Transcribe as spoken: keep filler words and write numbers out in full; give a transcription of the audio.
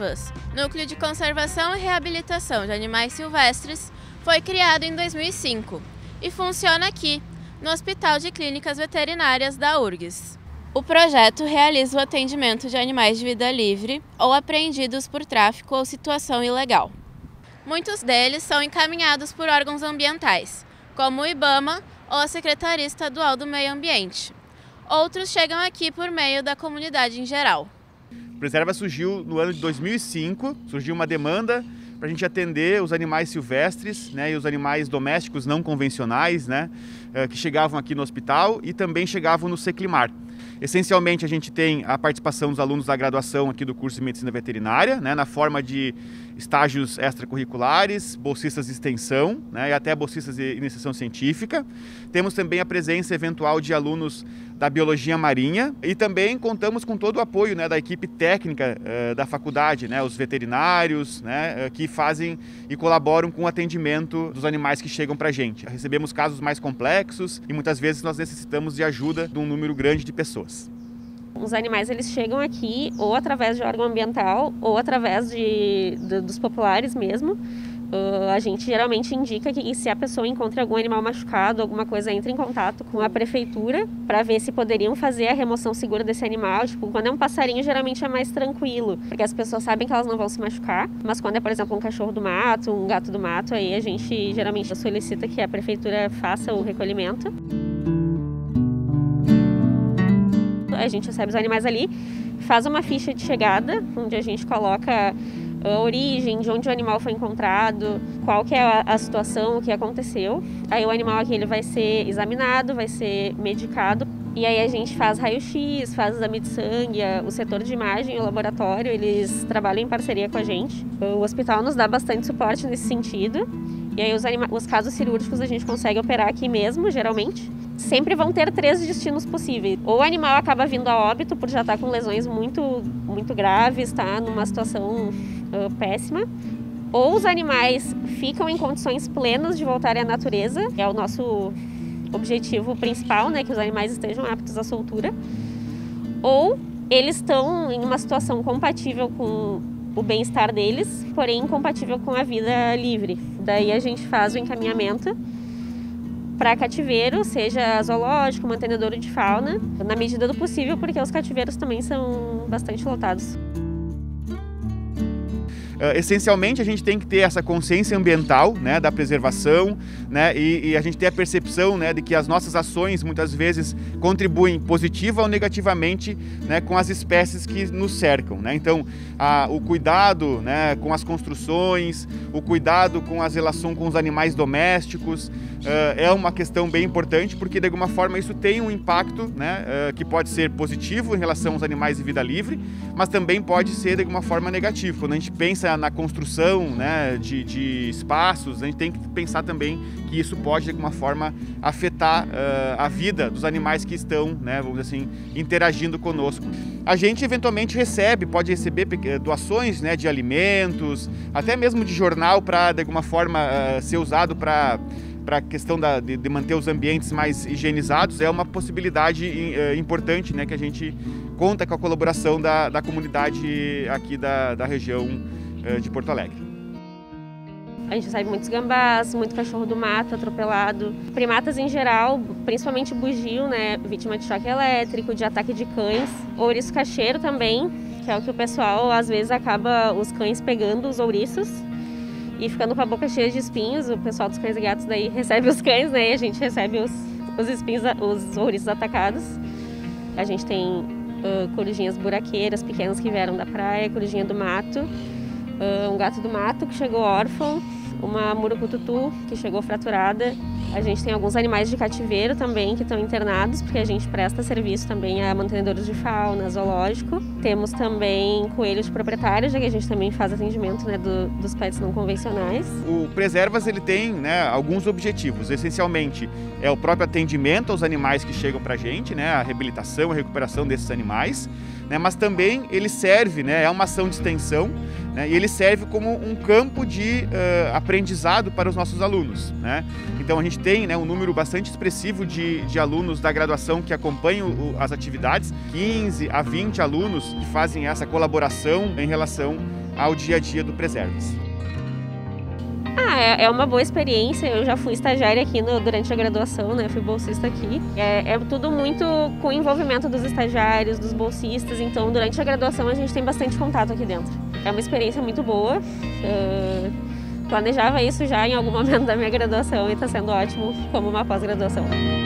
Preservas, Núcleo de Conservação e Reabilitação de Animais Silvestres, foi criado em dois mil e cinco e funciona aqui, no Hospital de Clínicas Veterinárias da U R G S. O projeto realiza o atendimento de animais de vida livre ou apreendidos por tráfico ou situação ilegal. Muitos deles são encaminhados por órgãos ambientais, como o IBAMA ou a Secretaria Estadual do Meio Ambiente. Outros chegam aqui por meio da comunidade em geral. O Preserva surgiu no ano de dois mil e cinco, surgiu uma demanda para a gente atender os animais silvestres, né, e os animais domésticos não convencionais, né, que chegavam aqui no hospital e também chegavam no Seclimar. Essencialmente, a gente tem a participação dos alunos da graduação aqui do curso de Medicina Veterinária, né, na forma de estágios extracurriculares, bolsistas de extensão, né, e até bolsistas de iniciação científica. Temos também a presença eventual de alunos da Biologia Marinha e também contamos com todo o apoio, né, da equipe técnica uh, da faculdade, né, os veterinários, né, uh, que fazem e colaboram com o atendimento dos animais que chegam para a gente. Recebemos casos mais complexos e muitas vezes nós necessitamos de ajuda de um número grande de pessoas. Os animais eles chegam aqui ou através de órgão ambiental ou através de, de, dos populares mesmo. Uh, a gente geralmente indica que se a pessoa encontra algum animal machucado, alguma coisa, entre em contato com a prefeitura para ver se poderiam fazer a remoção segura desse animal. Tipo, quando é um passarinho, geralmente é mais tranquilo, porque as pessoas sabem que elas não vão se machucar. Mas quando é, por exemplo, um cachorro do mato, um gato do mato, aí a gente geralmente solicita que a prefeitura faça o recolhimento. A gente recebe os animais ali, faz uma ficha de chegada, onde a gente coloca a origem, de onde o animal foi encontrado, qual que é a, a situação, o que aconteceu. Aí o animal aqui ele vai ser examinado, vai ser medicado. E aí a gente faz raio-x, faz exame de sangue, o setor de imagem e o laboratório, eles trabalham em parceria com a gente. O hospital nos dá bastante suporte nesse sentido. E aí os, anima- os casos cirúrgicos a gente consegue operar aqui mesmo, geralmente. Sempre vão ter três destinos possíveis. Ou o animal acaba vindo a óbito por já estar com lesões muito, muito graves, tá numa situação uh, péssima. Ou os animais ficam em condições plenas de voltarem à natureza. É o nosso objetivo principal, né, que os animais estejam aptos à soltura. Ou eles estão em uma situação compatível com o bem-estar deles, porém incompatível com a vida livre. Daí a gente faz o encaminhamento para cativeiro, seja zoológico, mantenedouro de fauna, na medida do possível, porque os cativeiros também são bastante lotados. Uh, essencialmente a gente tem que ter essa consciência ambiental, né, da preservação, né, e, e a gente ter a percepção, né, de que as nossas ações muitas vezes contribuem positiva ou negativamente, né, com as espécies que nos cercam, né? Então a, o cuidado, né, com as construções, o cuidado com as relações com os animais domésticos uh, é uma questão bem importante, porque de alguma forma isso tem um impacto, né, uh, que pode ser positivo em relação aos animais de vida livre, mas também pode ser de alguma forma negativo. Quando a gente pensa na construção, né, de, de espaços, a gente tem que pensar também que isso pode de alguma forma afetar uh, a vida dos animais que estão, né, vamos dizer assim, interagindo conosco. A gente eventualmente recebe, pode receber doações, né, de alimentos, até mesmo de jornal para de alguma forma uh, ser usado para para a questão da, de, de manter os ambientes mais higienizados. É uma possibilidade uh, importante, né, que a gente conta com a colaboração da, da comunidade aqui da, da região uh, de Porto Alegre. A gente recebe muitos gambás, muito cachorro do mato atropelado, primatas em geral, principalmente bugio, né, vítima de choque elétrico, de ataque de cães, ouriço cacheiro também, que é o que o pessoal às vezes acaba os cães pegando os ouriços e ficando com a boca cheia de espinhos. O pessoal dos cães e gatos daí recebe os cães, né, e a gente recebe os, os espinhos, os ouriços atacados. A gente tem uh, corujinhas buraqueiras pequenas que vieram da praia, corujinha do mato, uh, um gato do mato que chegou órfão, uma murucututu que chegou fraturada. A gente tem alguns animais de cativeiro também que estão internados, porque a gente presta serviço também a mantenedores de fauna, zoológico. Temos também coelhos de proprietários, já que a gente também faz atendimento, né, do, dos pets não convencionais. O Preservas ele tem, né, alguns objetivos. Essencialmente é o próprio atendimento aos animais que chegam para a gente, né, a reabilitação, a recuperação desses animais, né, mas também ele serve, né, é uma ação de extensão, né, e ele serve como um campo de uh, aprendizado para os nossos alunos, né? Então a gente tem, né, um número bastante expressivo de, de alunos da graduação que acompanham o, as atividades, quinze a vinte alunos que fazem essa colaboração em relação ao dia a dia do Preservas. Ah, é, é uma boa experiência. Eu já fui estagiária aqui no, durante a graduação, né? Fui bolsista aqui. É, é tudo muito com o envolvimento dos estagiários, dos bolsistas. Então, durante a graduação, a gente tem bastante contato aqui dentro. É uma experiência muito boa. Uh, planejava isso já em algum momento da minha graduação e está sendo ótimo como uma pós-graduação.